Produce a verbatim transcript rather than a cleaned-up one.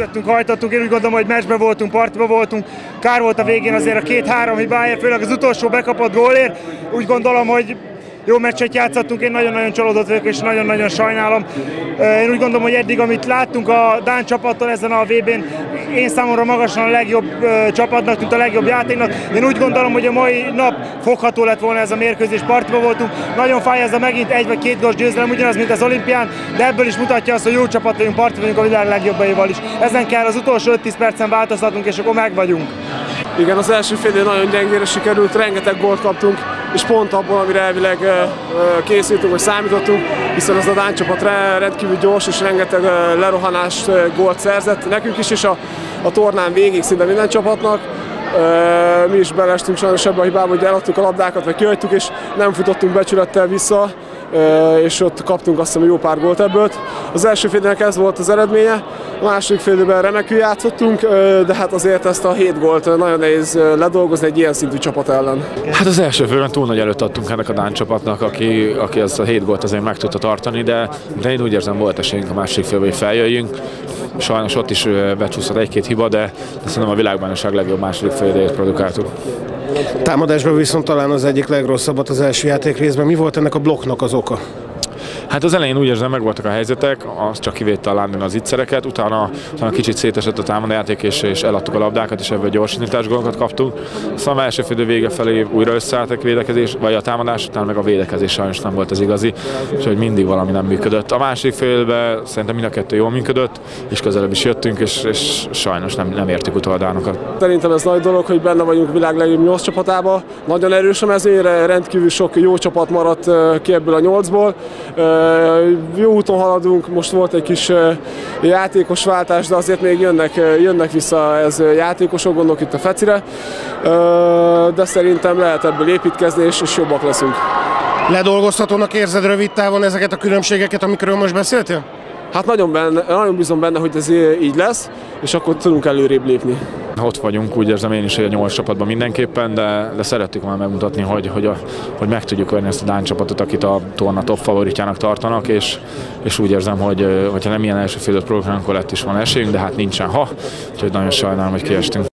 vágtunk, hajtottunk, én úgy gondolom, hogy meccsben voltunk, partiban voltunk. Kár volt a végén azért a két-három hibáért, főleg az utolsó bekapott gólért. Úgy gondolom, hogy jó meccset játszottunk, én nagyon-nagyon csalódott vagyok, és nagyon-nagyon sajnálom. Én úgy gondolom, hogy eddig, amit láttunk a dán csapattól ezen a vé bén, én számomra magasan a legjobb csapatnak, mint a legjobb játéknak. Én úgy gondolom, hogy a mai nap fogható lett volna ez a mérkőzés, partiba voltunk. Nagyon fáj ez a megint egy vagy két gólos győzelem, ugyanaz, mint az olimpián, de ebből is mutatja azt, hogy jó csapat vagyunk, parti vagyunk a világ legjobbaival is. Ezen kell az utolsó öt-tíz percen változtatnunk, és akkor meg vagyunk. Igen, az első fél idő nagyon gyengére sikerült, rengeteg gólt kaptunk, és pont abból, amire elvileg készültünk, vagy számítottunk, hiszen az a dán csapat rendkívül gyors, és rengeteg lerohanást, gólt szerzett nekünk is, és a, a tornán végig szinte minden csapatnak. Mi is beleestünk sajnos ebbe a hibába, hogy eladtuk a labdákat, vagy kihagytuk, és nem futottunk becsülettel vissza, és ott kaptunk azt hiszem jó pár gólt ebből. Az első félidőnek ez volt az eredménye, a második félidőben remekül játszottunk, de hát azért ezt a hét gólt nagyon nehéz ledolgozni egy ilyen szintű csapat ellen. Hát az első félben túl nagy előtt adtunk ennek a dán csapatnak, aki, aki ezt a hét gólt azért meg tudta tartani, de, de én úgy érzem, volt esélyünk a második félben, hogy feljöjjünk. Sajnos ott is becsúszott egy-két hiba, de, de szerintem a világbajnokság legjobb második félidejét produkáltuk. Támadásban viszont talán az egyik legrosszabbat az első játék részben. Mi volt ennek a blokknak az oka? Hát az elején úgy érzem, meg voltak a helyzetek, az csak kivétte a London az ittszereket, utána, utána kicsit szétesett a támadójáték, és, és eladtuk a labdákat, és ebből gyorsítás gólokat kaptunk. Aztán a első félidő vége felé újra összeálltak védekezés, vagy a támadás, utána meg a védekezés sajnos nem volt az igazi, úgyhogy mindig valami nem működött. A másik félben szerintem mind a kettő jól működött, és közelebb is jöttünk, és, és sajnos nem, nem értük utol a dánokat. Szerintem ez nagy dolog, hogy benne vagyunk a világ legjobb nyolc csapatában. Nagyon erős a mezőnyre, rendkívül sok jó csapat maradt ki ebből a nyolcból. Jó úton haladunk, most volt egy kis játékos váltás, de azért még jönnek, jönnek vissza ez játékosok, gondolok itt a Fecire, de szerintem lehet ebből építkezni, és, és jobbak leszünk. Ledolgozhatónak érzed rövid távon ezeket a különbségeket, amikről most beszéltél? Hát nagyon, benne, nagyon bízom benne, hogy ez így lesz, és akkor tudunk előrébb lépni. Ott vagyunk, úgy érzem én is, hogy a nyolc csapatban mindenképpen, de, de szerettük volna megmutatni, hogy, hogy, a, hogy meg tudjuk venni ezt a dán csapatot, akit a torna top favoritjának tartanak, és, és úgy érzem, hogy hogyha nem ilyen első félidőt próbálunk, akkor lett is van esélyünk, de hát nincsen ha, úgyhogy nagyon sajnálom, hogy kiestünk.